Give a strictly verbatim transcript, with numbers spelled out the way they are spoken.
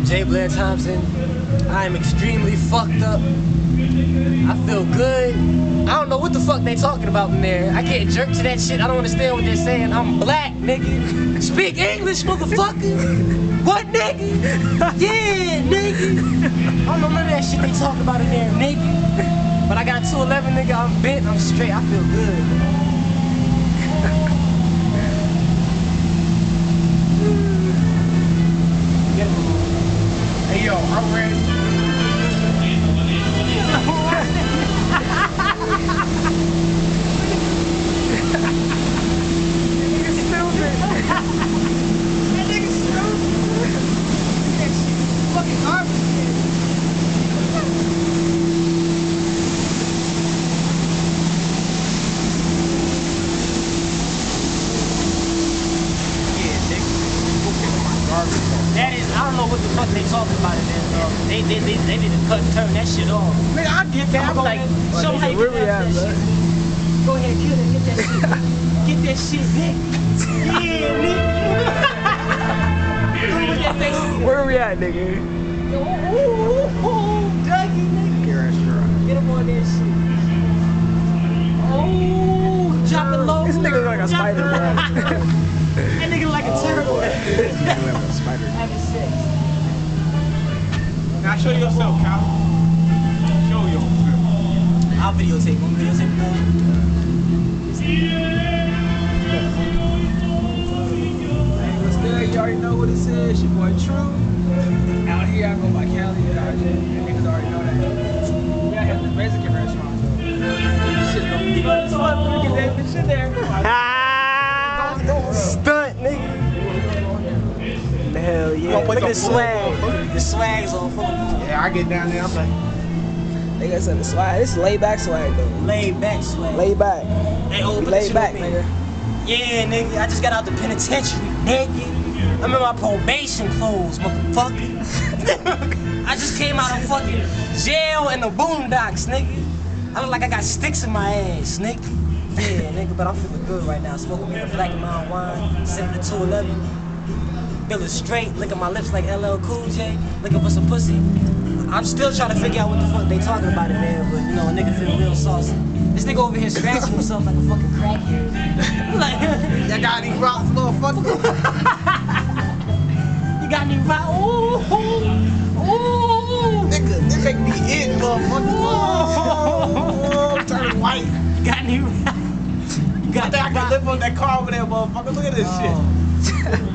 Jay Blair Thompson. I am extremely fucked up. I feel good. I don't know what the fuck they talking about in there. I can't jerk to that shit. I don't understand what they're saying. I'm black, nigga. Speak English, motherfucker. What, nigga? Yeah, nigga. I don't know none of that shit they talking about in there, nigga. But I got two eleven, nigga. I'm bent. I'm straight. I feel good. Hey, yo, I'm ready. That is, I don't know what the fuck they talking about in there, bro. They, they, they, they need to cut and turn that shit off. Man, I get that. I'm like, show me how you Where get we that at, shit. Go ahead, kill it, get that shit. Get that shit, Nick. Yeah, Nick. With that face. Where we at, nigga? Ooh, ooh, ooh, Dougie, nigga. Get him on that shit. Oh, drop it low. This nigga look like a spider, bro. That nigga like a turtle. Spider. Having sex. Now show yourself, Cal. Show yourself. I'll videotape. Want me to videotape that? Hey, what's good? You already know what it says. Your boy True. Out here, I go by Cali and R J. Niggas already know that. We out here at the Mexican restaurant. Shit, don't be good. So let me get that shit there. Stunt, nigga. Hell yeah. Look Look at the swag. The swag's on full. Yeah, I get down there. I'm like, Nigga said the swag. This is laid back swag, though. Laid back swag. Laid back. Hey, oh, We laid back, nigga. Yeah, nigga. I just got out the penitentiary, nigga. I'm in my probation clothes, motherfucker. I just came out of fucking jail in the boondocks, nigga. I look like I got sticks in my ass, nigga. Yeah, nigga, but I'm feeling good right now. Smoking me a Black Mountain wine, sipping the two eleven. Feeling straight, licking my lips like L L Cool J, looking for some pussy. I'm still trying to figure out what the fuck they talking about in there, but you know, a nigga feel real saucy. This nigga over here scratching himself like a fucking crackhead. Like, y'all got any rocks, motherfucker? You got any rock? Ooh, ooh, ooh. Nigga, this make me it, motherfucker. Oh, I'm turning white. You got any rock? You got I think I any can rock? live on that car over there, motherfucker. Look at this shit.